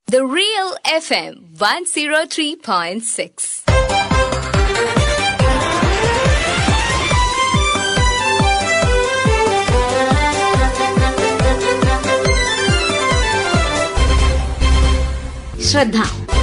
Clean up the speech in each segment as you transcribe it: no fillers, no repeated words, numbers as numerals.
The Real FM 103.6. ശ്രദ്ധ.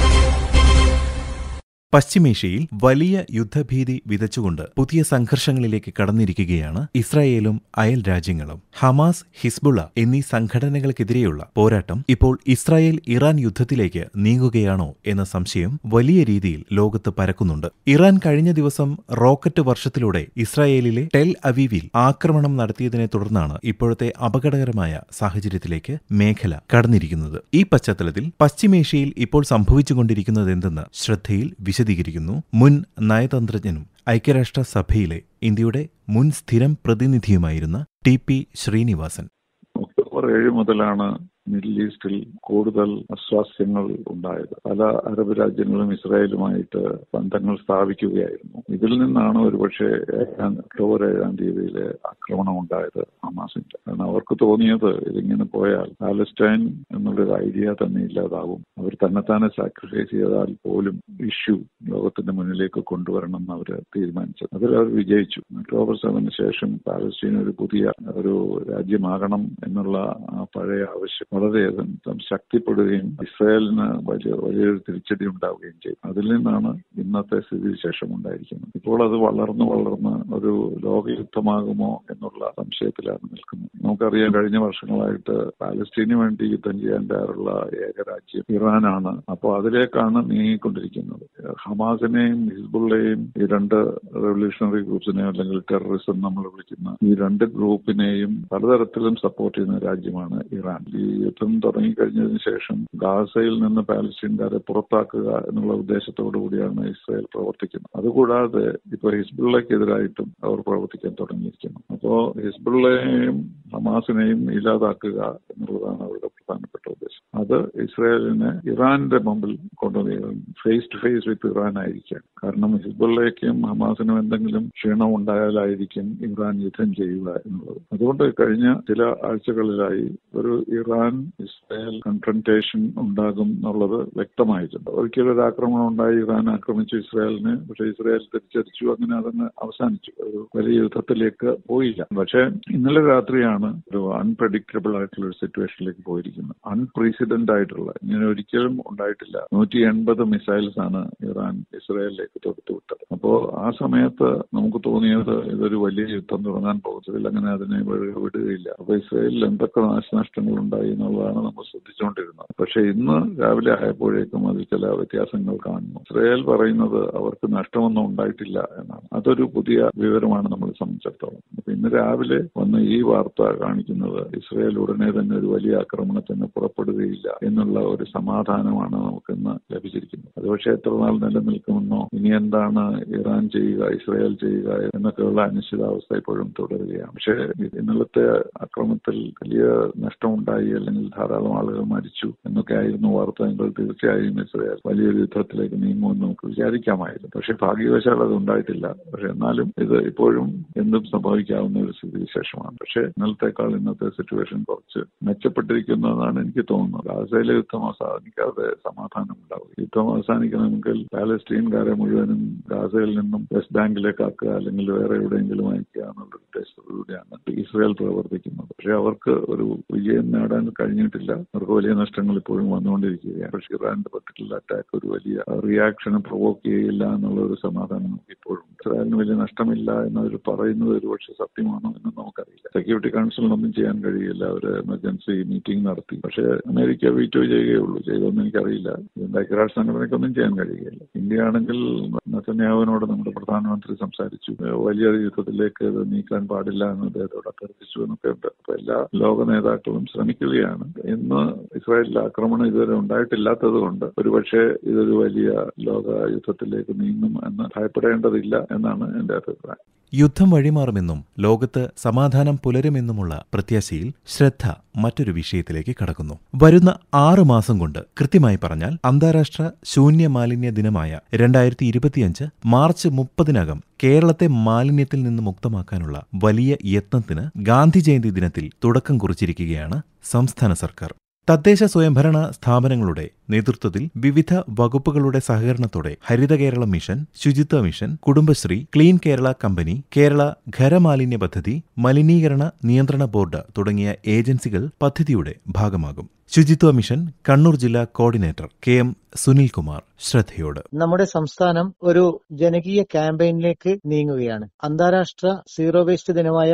പശ്ചിമേഷ്യയിൽ വലിയ യുദ്ധഭീതി വിതച്ചുകൊണ്ട് പുതിയ സംഘർഷങ്ങളിലേക്ക് കടന്നിരിക്കുകയാണ് ഇസ്രായേലും അയൽ രാജ്യങ്ങളും. ഹമാസ്, ഹിസ്ബുള്ള എന്നീ സംഘടനകൾക്കെതിരെയുള്ള പോരാട്ടം ഇപ്പോൾ ഇസ്രായേൽ ഇറാൻ യുദ്ധത്തിലേക്ക് നീങ്ങുകയാണോ എന്ന സംശയം വലിയ രീതിയിൽ ലോകത്ത് പരക്കുന്നുണ്ട്. ഇറാൻ കഴിഞ്ഞ ദിവസം റോക്കറ്റ് വർഷത്തിലൂടെ ഇസ്രായേലിലെ ടെൽ അവീവിൽ ആക്രമണം നടത്തിയതിനെ തുടർന്നാണ് ഇപ്പോഴത്തെ അപകടകരമായ സാഹചര്യത്തിലേക്ക് മേഖല കടന്നിരിക്കുന്നത്. ഈ പശ്ചാത്തലത്തിൽ പശ്ചിമേഷ്യയിൽ ഇപ്പോൾ സംഭവിച്ചുകൊണ്ടിരിക്കുന്നതെന്തെന്ന് ശ്രദ്ധയിൽ വിശദീകരിക്കുന്നു മുൻ നയതന്ത്രജ്ഞനും ഐക്യരാഷ്ട്രസഭയിലെ ഇന്ത്യയുടെ മുൻ സ്ഥിരം പ്രതിനിധിയുമായിരുന്ന ടി.പി. ശ്രീനിവാസൻ. ഒക്ടോബർ 7 മുതലാണ് മിഡിൽ ഈസ്റ്റിൽ കൂടുതൽ അസ്വാസ്ഥ്യങ്ങൾ ഉണ്ടായത്. പല അറബ് രാജ്യങ്ങളും ഇസ്രായേലുമായിട്ട് ബന്ധങ്ങൾ സ്ഥാപിക്കുകയായിരുന്നു. ഇതിൽ നിന്നാണ് ഒരുപക്ഷെ ഒക്ടോബർ 7 ആക്രമണം ഉണ്ടായത് ഹമാസിന്റെ. കാരണം അവർക്ക് തോന്നിയത് ഇതിങ്ങനെ പോയാൽ പാലസ്റ്റൈൻ എന്നുള്ളൊരു ഐഡിയ തന്നെ ഇല്ലാതാവും. അവർ തന്നെത്താനെ സാക്രിഫൈസ് ചെയ്താൽ പോലും ഇഷ്യൂ ലോകത്തിന്റെ മുന്നിലേക്ക് കൊണ്ടുവരണം എന്ന് അവർ തീരുമാനിച്ചത്. അതിൽ അവർ വിജയിച്ചു. ഒക്ടോബർ 7 ശേഷം പാലസ്റ്റൈൻ ഒരു പുതിയ ഒരു രാജ്യമാകണം എന്നുള്ള ആ പഴയ ആവശ്യം വളരെയധികം ശക്തിപ്പെടുകയും ഇസ്രായേലിന് വലിയൊരു തിരിച്ചടി ഉണ്ടാവുകയും ചെയ്തു. അതിൽ നിന്നാണ് ഇന്നത്തെ സ്ഥിതിവിശേഷം ഉണ്ടായിരിക്കുന്നത്. ഇപ്പോൾ അത് വളർന്ന് ഒരു ലോകയുദ്ധമാകുമോ എന്നുള്ള സംശയത്തിലാണ് നിൽക്കുന്നത്. നമുക്കറിയാം, കഴിഞ്ഞ വർഷങ്ങളായിട്ട് പാലസ്തീനു വേണ്ടി യുദ്ധം ചെയ്യാൻ തയ്യാറുള്ള ഏക രാജ്യം ഇറാനാണ്. അപ്പോൾ അതിലേക്കാണ് നീങ്ങിക്കൊണ്ടിരിക്കുന്നത്. ഹമാസിനെയും ഹിസ്ബുള്ളയെയും ഈ രണ്ട് റെവല്യൂഷണറി ഗ്രൂപ്പ്സിനെയും അല്ലെങ്കിൽ ടെററിസം നമ്മൾ വിളിക്കുന്ന ഈ രണ്ട് ഗ്രൂപ്പിനെയും പലതരത്തിലും സപ്പോർട്ട് ചെയ്യുന്ന രാജ്യമാണ് ഇറാൻ. ഈ യുദ്ധം തുടങ്ങിക്കഴിഞ്ഞതിന് ശേഷം ഗാസയിൽ നിന്ന് പാലസ്തീൻകാരെ പുറത്താക്കുക എന്നുള്ള ഉദ്ദേശത്തോടു കൂടിയാണ് ഇസ്രായേൽ പ്രവർത്തിക്കുന്നത്. അതുകൂടാതെ ഇപ്പോൾ ഹിസ്ബുള്ളക്കെതിരായിട്ടും അവർ പ്രവർത്തിക്കാൻ തുടങ്ങിയിരിക്കുന്നു. അപ്പോൾ ഹിസ്ബുള്ളയെയും ഹമാസിനെയും ഇല്ലാതാക്കുക എന്നുള്ളതാണ് അവരുടെ പ്രധാനപ്പെട്ട ഉദ്ദേശം. അത് ഇസ്രായേലിനെ ഇറാന്റെ മുമ്പിൽ കൊണ്ടുവന്ന് face to face with Iran ആയിരിക്കാം. കാരണം ഹിസ്ബുള്ളയ്ക്കും ഹമാസിനും എന്തെങ്കിലും ക്ഷീണം ഉണ്ടായാലായിരിക്കും ഇറാൻ യുദ്ധം ചെയ്യുക എന്നുള്ളത്. അതുകൊണ്ട് കഴിഞ്ഞ ചില ആഴ്ചകളിലായി ഒരു ഇറാൻ ഇസ്രായേൽ കൺഫ്രണ്ടേഷൻ ഉണ്ടാകും എന്നുള്ളത് വ്യക്തമായിട്ടുണ്ട്. ഒരിക്കലും ഒരു ആക്രമണം ഉണ്ടായി, ഇറാൻ ആക്രമിച്ചു ഇസ്രായേലിന്. പക്ഷേ ഇസ്രായേൽ തിരിച്ചടിച്ചു. അങ്ങനെ അതങ്ങ് അവസാനിച്ചു. ഒരു വലിയ യുദ്ധത്തിലേക്ക് പോയില്ല. പക്ഷേ ഇന്നലെ രാത്രിയാണ് ഒരു അൺപ്രഡിക്റ്റബിൾ ആയിട്ടുള്ള ഒരു സിറ്റുവേഷനിലേക്ക് പോയിരിക്കുന്നത്. അൺപ്രീസിഡന്റ് ആയിട്ടുള്ള, ഇങ്ങനെ ഒരിക്കലും ഉണ്ടായിട്ടില്ല. 180 മിസൈൽസ് ആണ് ഇറാൻ ഇസ്രായേലിലേക്ക് തൊടുത്തുവിട്ടത്. അപ്പോൾ ആ സമയത്ത് നമുക്ക് തോന്നിയത് ഇതൊരു വലിയ യുദ്ധം തുടങ്ങാൻ പോകുന്നതിൽ അങ്ങനെ അതിനെ വിടുകയില്ല. അപ്പൊ ഇസ്രായേലിൽ എന്തൊക്കെ നാശനഷ്ടങ്ങൾ ഉണ്ടായി എന്നുള്ളതാണ് നമ്മൾ ശ്രദ്ധിച്ചുകൊണ്ടിരുന്നത്. പക്ഷെ ഇന്ന് രാവിലെ ആയപ്പോഴേക്കും അതിൽ ചില വ്യത്യാസങ്ങൾ കാണുന്നു. ഇസ്രായേൽ പറയുന്നത് അവർക്ക് നഷ്ടമൊന്നും ഉണ്ടായിട്ടില്ല എന്നാണ്. അതൊരു പുതിയ വിവരമാണ് നമ്മളെ സംബന്ധിച്ചിടത്തോളം. അപ്പൊ ഇന്ന് രാവിലെ വന്ന് ഈ വാർത്ത കാണിക്കുന്നത് ഇസ്രായേൽ ഉടനെ തന്നെ ഒരു വലിയ ആക്രമണത്തിന് പുറപ്പെടുകയില്ല എന്നുള്ള ഒരു സമാധാനമാണ് നമുക്കിന്ന് ലഭിച്ചിരിക്കുന്നത്. അത് പക്ഷേ എത്ര നാൾ നിലനിൽക്കുമെന്നോ, ഇനി എന്താണ് ഇറാൻ ചെയ്യുക, ഇസ്രായേൽ ചെയ്യുക എന്നൊക്കെയുള്ള അനിശ്ചിതാവസ്ഥ ഇപ്പോഴും തുടരുകയാണ്. പക്ഷേ ഇന്നലത്തെ ആക്രമണത്തിൽ വലിയ നഷ്ടമുണ്ടായി അല്ലെങ്കിൽ ധാരാളം ആളുകൾ മരിച്ചു എന്നൊക്കെ ആയിരുന്നു വാർത്തകൾ. തീർച്ചയായും ഇസ്രായേൽ വലിയൊരു യുദ്ധത്തിലേക്ക് നീങ്ങുമെന്ന് നമുക്ക് വിചാരിക്കാമായിരുന്നു. പക്ഷെ ഭാഗ്യവശാൽ അത് ഉണ്ടായിട്ടില്ല. പക്ഷെ എന്നാലും ഇത് ഇപ്പോഴും എന്തും സംഭവിക്കാവുന്ന ഒരു സ്ഥിതിവിശേഷമാണ്. പക്ഷെ ഇന്നലത്തേക്കാൾ ഇന്നത്തെ സിറ്റുവേഷൻ കുറച്ച് മെച്ചപ്പെട്ടിരിക്കുന്നതാണ് എനിക്ക് തോന്നുന്നത്. ഗാസയിലെ യുദ്ധം അവസാനിക്കാതെ സമാധാനം ഉണ്ടാവും. യുദ്ധം അവസാനിക്കണമെങ്കിൽ പാലസ്തീൻകാരെ മുഴുവനും ഗാസയിൽ നിന്നും വെസ്റ്റ് ബാങ്കിലേക്ക് ആക്കുക അല്ലെങ്കിൽ വേറെ എവിടെയെങ്കിലും അയക്കുക എന്നുള്ള ഉദ്ദേശത്തോടുകൂടിയാണ് ഇസ്രായേൽ പ്രവർത്തിക്കുന്നത്. പക്ഷെ അവർക്ക് ഒരു വിജയം നേടാൻ കഴിഞ്ഞിട്ടില്ല. അവർക്ക് വലിയ നഷ്ടങ്ങൾ ഇപ്പോഴും വന്നുകൊണ്ടിരിക്കുകയാണ്. പക്ഷേ ഇറാന്റെ പർട്ടിക്കുലർ അറ്റാക്ക് ഒരു വലിയ റിയാക്ഷന് പ്രൊവോക്ക് ചെയ്യില്ല എന്നുള്ള ഒരു സമാധാനം നമുക്ക് ഇപ്പോഴും. ഇസ്രായേലിന് വലിയ നഷ്ടമില്ല എന്നവർ പറയുന്നത് ഒരുപക്ഷെ സത്യമാണോ എന്ന് നമുക്കറിയില്ല. സെക്യൂരിറ്റി കൗൺസിലിനൊന്നും ചെയ്യാൻ കഴിയില്ല. അവർ എമർജൻസി മീറ്റിംഗ് നടത്തി. പക്ഷേ അമേരിക്ക വീറ്റോ ചെയ്യുകയുള്ളൂ. ചെയ്തോന്ന് എനിക്കറിയില്ല. ഐക്യരാഷ്ട്ര സംഘടനയ്ക്കൊന്നും ചെയ്യാൻ കഴിയുകയില്ല. ഇന്ത്യ ആണെങ്കിൽ നെതന്യാഹുവിനോട് നമ്മുടെ പ്രധാനമന്ത്രി സംസാരിച്ചു. വലിയ യുദ്ധത്തിലേക്ക് ഇത് നീക്കാൻ പാടില്ല എന്ന് അദ്ദേഹത്തോട് അഭ്യർത്ഥിച്ചു എന്നൊക്കെ ഉണ്ട്. അപ്പൊ എല്ലാ ലോക നേതാക്കളും ശ്രമിക്കുകയാണ്. ഇന്ന് ഇസ്രായേലിൽ ആക്രമണം ഇതുവരെ ഉണ്ടായിട്ടില്ലാത്തത് കൊണ്ട് ഒരുപക്ഷെ ഇതൊരു വലിയ ലോക യുദ്ധത്തിലേക്ക് നീങ്ങും എന്ന് ഭയപ്പെടേണ്ടതില്ല എന്നാണ് എന്റെ അഭിപ്രായം. യുദ്ധം വഴിമാറുമെന്നും ലോകത്ത് സമാധാനം പുലരുമെന്നുമുള്ള പ്രത്യാശയിൽ ശ്രദ്ധ മറ്റൊരു വിഷയത്തിലേക്ക് കടക്കുന്നു. വരുന്ന 6 മാസം കൊണ്ട്, കൃത്യമായി പറഞ്ഞാൽ അന്താരാഷ്ട്ര ശൂന്യ മാലിന്യ ദിനമായ 2025 മാർച്ച് 30-നകം കേരളത്തെ മാലിന്യത്തിൽ നിന്ന് മുക്തമാക്കാനുള്ള വലിയ യത്നത്തിന് ഗാന്ധി ജയന്തി ദിനത്തിൽ തുടക്കം കുറിച്ചിരിക്കുകയാണ് സംസ്ഥാന സർക്കാർ. തദ്ദേശ സ്വയംഭരണ സ്ഥാപനങ്ങളുടെ നേതൃത്വത്തിൽ വിവിധ വകുപ്പുകളുടെ സഹകരണത്തോടെ ഹരിത കേരളം മിഷൻ, ശുചിത്വ mission, Kudumbashree, clean Kerala company, Kerala ഖരമാലിന്യ പദ്ധതി, മലിനീകരണ നിയന്ത്രണ ബോർഡ് തുടങ്ങിയ ഏജൻസികൾ പദ്ധതിയുടെ ഭാഗമാകും. ശുചിത്വ മിഷൻ കണ്ണൂർ ജില്ലാ കോർഡിനേറ്റർ കെ.എം. സുനിൽകുമാർ ശ്രദ്ധയോട്. നമ്മുടെ സംസ്ഥാനം ഒരു ജനകീയ ക്യാമ്പയിനിലേക്ക് നീങ്ങുകയാണ്. അന്താരാഷ്ട്ര സീറോ വേസ്റ്റ് ദിനമായ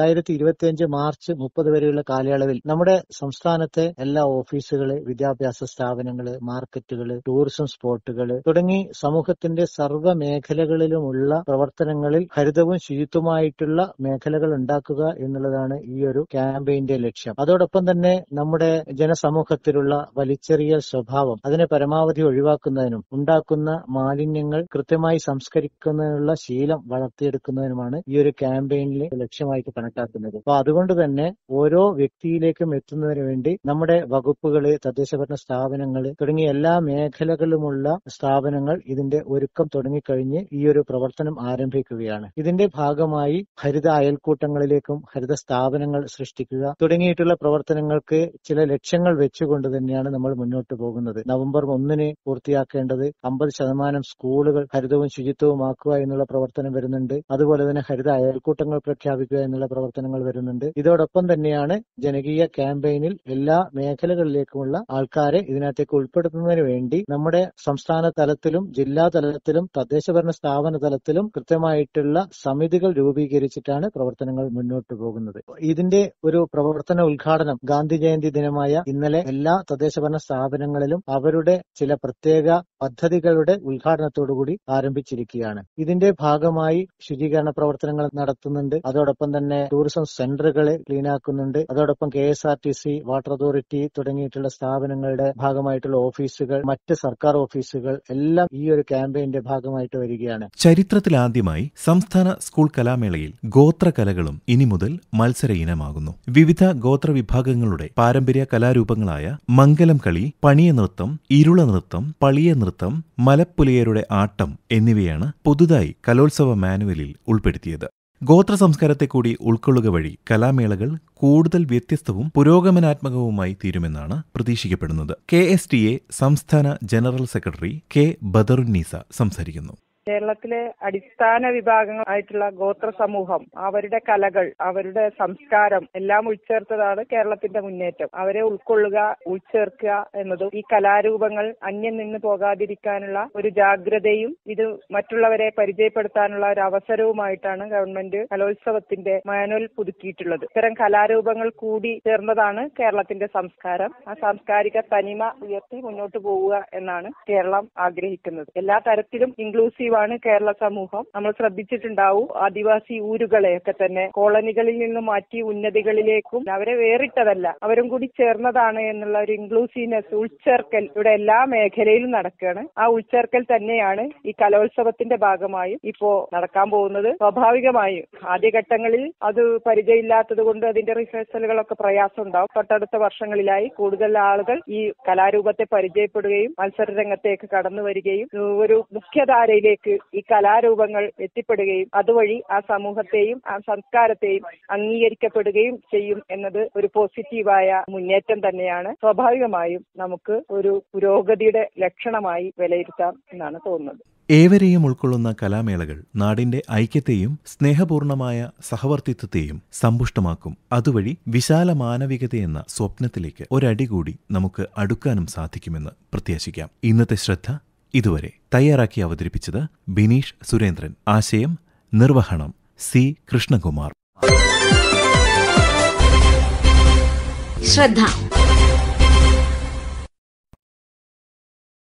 2025 മാർച്ച് 30 വരെയുള്ള കാലയളവിൽ നമ്മുടെ സംസ്ഥാനത്തെ എല്ലാ ഓഫീസുകള്, വിദ്യാഭ്യാസ സ്ഥാപനങ്ങള്, മാർക്കറ്റുകള്, ടൂറിസം സ്പോട്ടുകള് തുടങ്ങി സമൂഹത്തിന്റെ സർവ്വ മേഖലകളിലുമുള്ള പ്രവർത്തനങ്ങളിൽ ഹരിതവും ശുചിത്വമായിട്ടുള്ള മേഖലകൾ ഉണ്ടാക്കുക എന്നുള്ളതാണ് ഈ ഒരു ക്യാമ്പയിന്റെ ലക്ഷ്യം. അതോടൊപ്പം തന്നെ നമ്മുടെ ജനസമൂഹത്തിലുള്ള വലിച്ചെറിയൽ സ്വഭാവം അതിനെ പരമാവധി ഒഴിവാക്കുന്നതിനും ഉണ്ടാക്കുന്ന മാലിന്യങ്ങൾ കൃത്യമായി സംസ്കരിക്കുന്നതിനുള്ള ശീലം വളർത്തിയെടുക്കുന്നതിനുമാണ് ഈ ഒരു ക്യാമ്പയിനിൽ ലക്ഷ്യമായിട്ട് കണക്കാക്കുന്നത്. അപ്പൊ അതുകൊണ്ട് തന്നെ ഓരോ വ്യക്തിയിലേക്കും എത്തുന്നതിന് വേണ്ടി നമ്മുടെ വകുപ്പുകള്, തദ്ദേശഭരണ സ്ഥാപനങ്ങൾ തുടങ്ങിയ എല്ലാ മേഖലകളിലുമുള്ള സ്ഥാപനങ്ങൾ ഇതിന്റെ ഒരുക്കം തുടങ്ങിക്കഴിഞ്ഞ് ഈ ഒരു പ്രവർത്തനം ആരംഭിക്കുകയാണ്. ഇതിന്റെ ഭാഗമായി ഹരിത അയൽക്കൂട്ടങ്ങളിലേക്കും ഹരിത സ്ഥാപനങ്ങൾ സൃഷ്ടിക്കുക തുടങ്ങിയിട്ടുള്ള പ്രവർത്തനങ്ങൾക്ക് ചില ലക്ഷ്യങ്ങൾ വെച്ചുകൊണ്ട് തന്നെയാണ് നമ്മൾ മുന്നോട്ട് പോകുന്നത്. നവംബർ 1 പൂർത്തിയാക്കേണ്ടത് 50% സ്കൂളുകൾ ഹരിതവും ശുചിത്വവുമാക്കുക എന്നുള്ള പ്രവർത്തനം വരുന്നുണ്ട്. അതുപോലെ തന്നെ ഹരിത അയൽക്കൂട്ടങ്ങൾ പ്രഖ്യാപിക്കുക എന്നുള്ള പ്രവർത്തനങ്ങൾ വരുന്നുണ്ട്. ഇതോടൊപ്പം തന്നെയാണ് ജനകീയ ക്യാമ്പയിനിൽ എല്ലാ മേഖലകളിലേക്കുമുള്ള ആൾക്കാരെ ഇതിനകത്തേക്ക് ഉൾപ്പെടുത്തുന്നതിന് വേണ്ടി നമ്മുടെ സംസ്ഥാന തലത്തിലും ജില്ലാ തലത്തിലും തദ്ദേശഭരണ സ്ഥാപന തലത്തിലും കൃത്യമായിട്ടുള്ള സമിതികൾ രൂപീകരിച്ചിട്ടാണ് പ്രവർത്തനങ്ങൾ മുന്നോട്ട് പോകുന്നത്. ഇതിന്റെ ഒരു പ്രവർത്തന ഉദ്ഘാടനം ഗാന്ധി ജയന്തി ദിനമായ ഇന്നലെ എല്ലാ തദ്ദേശഭരണ സ്ഥാപനങ്ങളിലും അവരുടെ ചില പ്രത്യേക പദ്ധതികളുടെ ഉദ്ഘാടനത്തോടുകൂടി ആരംഭിച്ചിരിക്കുകയാണ്. ഇതിന്റെ ഭാഗമായി ശുചീകരണ പ്രവർത്തനങ്ങൾ നടത്തുന്നുണ്ട്. അതോടൊപ്പം തന്നെ ടൂറിസം സെന്ററുകളെ ക്ലീനാക്കുന്നുണ്ട്. അതോടൊപ്പം KSRTC, വാട്ടർ അതോറിറ്റി തുടങ്ങിയിട്ടുള്ള സ്ഥാപനങ്ങളുടെ ഭാഗമായിട്ടുള്ള ഓഫീസുകൾ, മറ്റ് സർക്കാർ ഓഫീസുകൾ എല്ലാം ഈ ഒരു ക്യാമ്പയിന്റെ ഭാഗമായിട്ട് വരികയാണ്. ചരിത്രത്തിലാദ്യമായി സംസ്ഥാന സ്കൂൾ കലാമേളയിൽ ഗോത്രകലകളും ഇനി മുതൽ മത്സര ഇനമാകുന്നു. വിവിധ ഗോത്ര വിഭാഗങ്ങളുടെ പാരമ്പര്യ കലാരൂപങ്ങളായ മംഗലം കളി, പണിയ നൃത്തം, ഇരുള നൃത്തം, പളിയ നൃത്തം, മലപ്പുലിയരുടെ ആട്ടം എന്നിവയാണ് പുതുതായി കലോത്സവ മാനുവലിൽ ഉൾപ്പെടുത്തിയത്. ഗോത്ര സംസ്കാരത്തെ കൂടി ഉൾക്കൊള്ളുക വഴി കലാമേളകൾ കൂടുതൽ വ്യത്യസ്തവും പുരോഗമനാത്മകവുമായി തീരുമെന്നാണ് പ്രതീക്ഷിക്കപ്പെടുന്നത്. KSTA സംസ്ഥാന ജനറൽ സെക്രട്ടറി K. ബദറുന്നീസ സംസാരിക്കുന്നു. കേരളത്തിലെ അടിസ്ഥാന വിഭാഗങ്ങളായിട്ടുള്ള ഗോത്ര സമൂഹം, അവരുടെ കലകൾ, അവരുടെ സംസ്കാരം എല്ലാം ഉൾച്ചേർത്തതാണ് കേരളത്തിന്റെ മുന്നേറ്റം. അവരെ ഉൾക്കൊള്ളുക, ഉൾച്ചേർക്കുക എന്നതും ഈ കലാരൂപങ്ങൾ അന്യം നിന്ന് പോകാതിരിക്കാനുള്ള ഒരു ജാഗ്രതയും ഇത് മറ്റുള്ളവരെ പരിചയപ്പെടുത്താനുള്ള ഒരു അവസരവുമായിട്ടാണ് ഗവൺമെന്റ് കലോത്സവത്തിന്റെ മാനുവൽ പുതുക്കിയിട്ടുള്ളത്. ഇത്തരം കലാരൂപങ്ങൾ കൂടി ചേർന്നതാണ് കേരളത്തിന്റെ സംസ്കാരം. ആ സാംസ്കാരിക തനിമ ഉയർത്തി മുന്നോട്ട് പോവുക എന്നാണ് കേരളം ആഗ്രഹിക്കുന്നത്. എല്ലാ തരത്തിലും ഇൻക്ലൂസീവ് ആണ് കേരള സമൂഹം. നമ്മൾ ശ്രദ്ധിച്ചിട്ടുണ്ടാവും, ആദിവാസി ഊരുകളെയൊക്കെ തന്നെ കോളനികളിൽ നിന്ന് മാറ്റി ഉന്നതികളിലേക്കും അവരെ വേറിട്ടതല്ല, അവരും കൂടി ചേർന്നതാണ് എന്നുള്ള ഒരു ഇൻക്ലൂസീവ്നെസ്, ഉൾച്ചേർക്കൽ ഇവിടെ എല്ലാ മേഖലയിലും നടക്കുകയാണ്. ആ ഉൾച്ചേർക്കൽ തന്നെയാണ് ഈ കലോത്സവത്തിന്റെ ഭാഗമായും ഇപ്പോ നടക്കാൻ പോകുന്നത്. സ്വാഭാവികമായും ആദ്യഘട്ടങ്ങളിൽ അത് പരിചയമില്ലാത്തത് കൊണ്ട് അതിന്റെ റിഹേഴ്സലുകളൊക്കെ പ്രയാസം ഉണ്ടാവും. തൊട്ടടുത്ത വർഷങ്ങളിലായി കൂടുതൽ ആളുകൾ ഈ കലാരൂപത്തെ പരിചയപ്പെടുകയും മത്സര രംഗത്തേക്ക് കടന്നു വരികയും ഒരു മുഖ്യധാരയിലേക്ക് ഈ കലാരൂപങ്ങൾ എത്തിപ്പെടുകയും അതുവഴി ആ സമൂഹത്തെയും ആ സംസ്കാരത്തെയും അംഗീകരിക്കപ്പെടുകയും ചെയ്യും എന്നത് ഒരു പോസിറ്റീവായ മുന്നേറ്റം തന്നെയാണ്. സ്വാഭാവികമായും നമുക്ക് ഒരു പുരോഗതിയുടെ ലക്ഷണമായി വിലയിരുത്താം എന്നാണ് തോന്നുന്നത്. ഏവരെയും ഉൾക്കൊള്ളുന്ന കലാമേളകൾ നാടിന്റെ ഐക്യത്തെയും സ്നേഹപൂർണമായ സഹവർത്തിത്വത്തെയും സമ്പുഷ്ടമാക്കും. അതുവഴി വിശാല മാനവികതയെന്ന സ്വപ്നത്തിലേക്ക് ഒരടി കൂടി നമുക്ക് അടുക്കാനും സാധിക്കുമെന്ന് പ്രത്യാശിക്കാം. ഇന്നത്തെ ശ്രദ്ധ ഇതുവരെ തയ്യാറാക്കി അവതരിപ്പിച്ചത് ബിനീഷ് സുരേന്ദ്രൻ. ആശയം നിർവഹണം C. കൃഷ്ണകുമാർ. ശ്രദ്ധ.